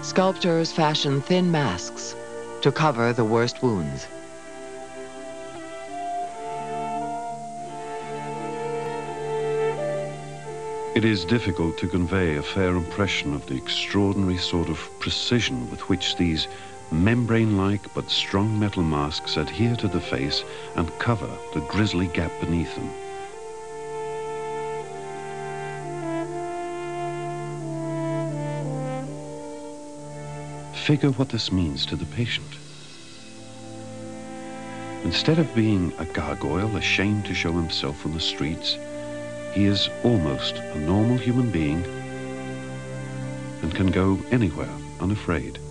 Sculptors fashion thin masks to cover the worst wounds. It is difficult to convey a fair impression of the extraordinary sort of precision with which these membrane-like but strong metal masks adhere to the face and cover the grisly gap beneath them. Figure what this means to the patient. Instead of being a gargoyle ashamed to show himself on the streets, he is almost a normal human being and can go anywhere unafraid.